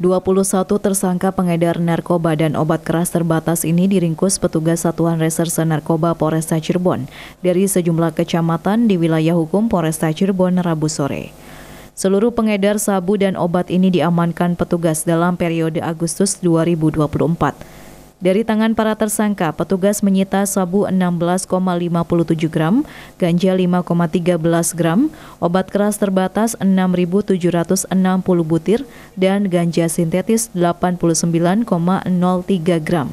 21 tersangka pengedar narkoba dan obat keras terbatas ini diringkus petugas Satuan Reserse Narkoba Polresta Cirebon dari sejumlah kecamatan di wilayah hukum Polresta Cirebon Rabu sore. Seluruh pengedar sabu dan obat ini diamankan petugas dalam periode Agustus 2024. Dari tangan para tersangka, petugas menyita sabu 16,57 gram, ganja 5,13 gram, obat keras terbatas 6.760 butir, dan ganja sintetis 89,03 gram.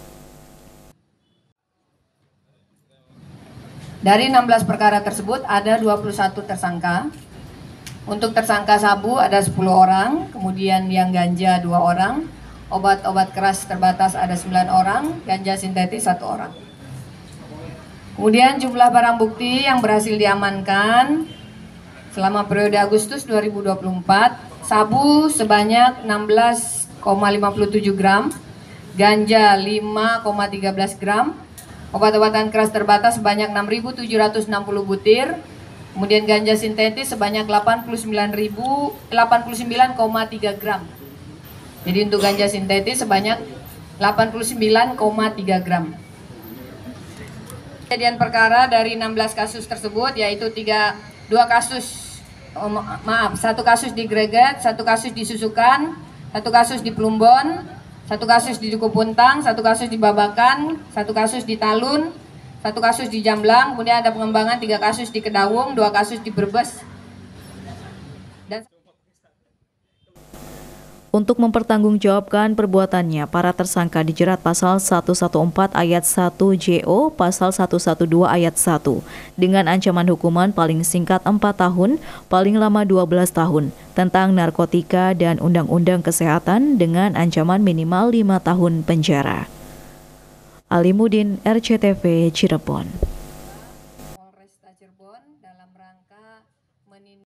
Dari 16 perkara tersebut ada 21 tersangka. Untuk tersangka sabu ada 10 orang, kemudian yang ganja 2 orang, obat-obat keras terbatas ada 9 orang, ganja sintetis 1 orang. Kemudian jumlah barang bukti yang berhasil diamankan selama periode Agustus 2024, sabu sebanyak 16,57 gram, ganja 5,13 gram, obat-obatan keras terbatas sebanyak 6.760 butir, kemudian ganja sintetis sebanyak 89,3 gram. Jadi untuk ganja sintetis sebanyak 89,3 gram. Kejadian perkara dari 16 kasus tersebut yaitu 1 kasus di Greget, 1 kasus di Susukan, 1 kasus di Plumbon, 1 kasus di Duku Puntang, 1 kasus di Babakan, 1 kasus di Talun, 1 kasus di Jamblang, kemudian ada pengembangan 3 kasus di Kedawung, 2 kasus di Brebes. Untuk mempertanggungjawabkan perbuatannya, para tersangka dijerat pasal 114 ayat 1 JO, pasal 112 ayat 1, dengan ancaman hukuman paling singkat 4 tahun, paling lama 12 tahun, tentang narkotika dan Undang-Undang Kesehatan dengan ancaman minimal 5 tahun penjara. Alimuddin, RCTV, Cirebon.